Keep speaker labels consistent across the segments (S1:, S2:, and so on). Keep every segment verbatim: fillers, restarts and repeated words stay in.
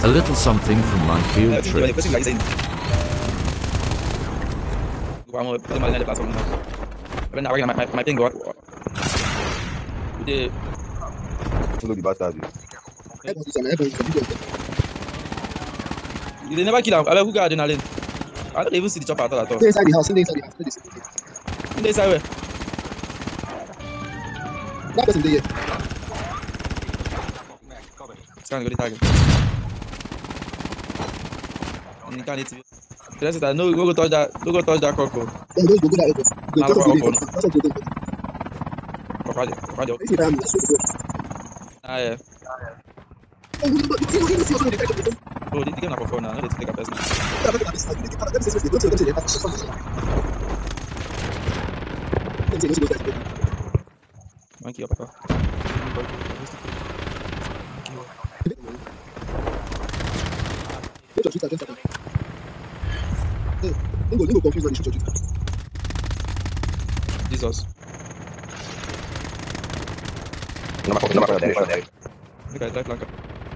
S1: A little something from my field trip.
S2: Follow the bastard.
S3: They never kill him. I who got adrenaline? I don't even see the chopper at all.
S4: Stay inside the house. Stay inside the house.
S3: Stay inside where?
S4: That person there.
S3: Scan go the target. And you can't hit it. The rest is that no, go go touch that. Go go touch that cockle.
S4: Then those go go that open. Go
S3: Nah,
S4: go
S3: go
S4: to the
S3: open.
S4: That's what you do.
S3: Cockle, cockle.
S4: If you damn, that's what you do.
S3: Ah yeah.
S4: Oh, you don't you don't see yourself in the catch.
S3: Oh, the game na for fun now. No, they take a person.
S4: Let me say this. Let me say this. Don't say don't say that. Let me say this.
S3: Monkey up, papa.
S4: Don't shoot at them. Hey, don't go, don't go confuse when you shoot your shooter.
S3: Jesus.
S2: No me no me direction.
S3: Okay, drive flanker.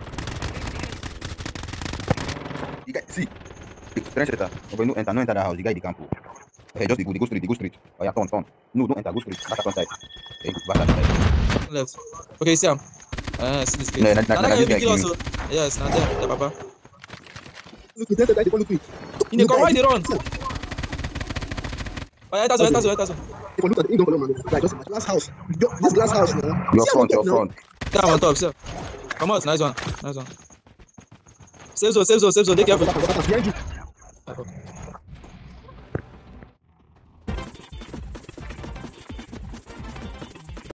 S2: You guys see. Trench setter. Okay, no enter, no enter that house. The guy the camp. Okay, just the go, the go street, the go street. Oh yeah, turn, turn. No, don't enter, go street. Back up on side. Okay, back up side.
S3: Left. Okay, see him. Ah, see this guy.
S2: No, not- not-
S3: Nah, that
S2: not
S3: guy
S2: this
S3: will kill
S2: guy
S3: us. oh. Yes, now there, there, papa.
S4: Look, you don't look quick.
S3: In the come, why they run? Oh yeah, that's one, that's one, that's one.
S4: If you look at the England man, like just glass house. Yo, this glass house now.
S2: Your
S4: See how
S2: front,
S4: we
S2: your
S4: get now?
S2: front.
S3: Yeah, I'm on top, sir. Come out, nice one, nice one. Save zone, save zone, save zone. Take careful.
S4: Behind you.